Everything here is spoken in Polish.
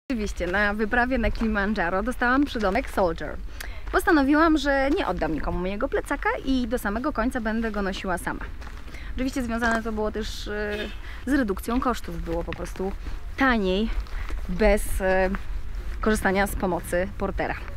Oczywiście na wyprawie na Kilimandżaro dostałam przydomek Soldier. Postanowiłam, że nie oddam nikomu mojego plecaka i do samego końca będę go nosiła sama. Oczywiście związane to było też z redukcją kosztów. Było po prostu taniej bez korzystania z pomocy portera.